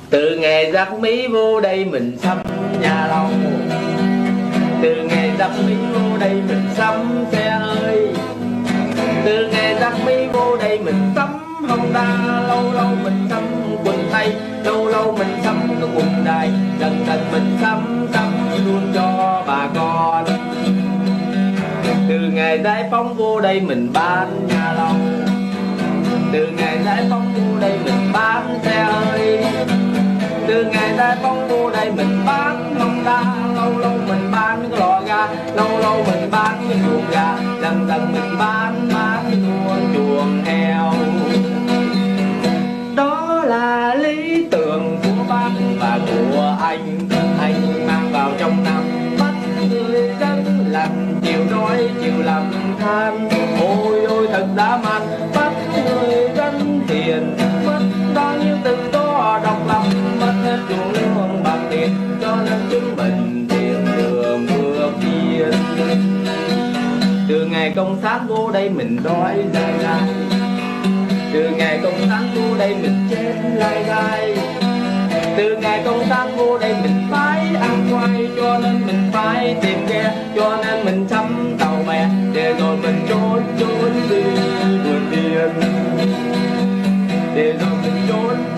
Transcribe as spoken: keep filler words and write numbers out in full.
Từ ngày dắt mí vô đây mình sắm nhà lòng, từ ngày dắt mí vô đây mình sắm xe hơi, từ ngày dắt mí vô đây mình sắm Honda, lâu lâu mình sắm quần tây, lâu lâu mình sắm cái quần đài, dần dần mình sắm sắm luôn cho bà con. Từ ngày giải phóng vô đây mình bán nhà lòng, từ ngày giải phóng vô đây mình bán xe hơi, từ ngày giải phóng vô đây mình bán Honda, lâu lâu mình bán cái lò ga, lâu lâu mình bán cái chuồng gà, dần dần mình bán bán luôn chuồng heo. Đó là lý tưởng của bác và của anh, anh mang vào trong năm bắt người dân làm chiều đói chiều làm than. Ôi ôi thật dã man, bắt người dân hiền, mất bao nhiêu tự do độc lập, mất hết chuồng lương bằng tiền, cho nên chúng mình tìm đường bước yên. Từ ngày cộng sản vô đây mình đói dài dài, từ ngày cộng sản vô đây mình chết lai gai, từ ngày cộng sản vô đây mình phải ăn khoai, cho nên mình phải tìm ghe, cho nên mình sắm tàu bè, để rồi mình trốn trốn đi vượt biển, để rồi mình trốn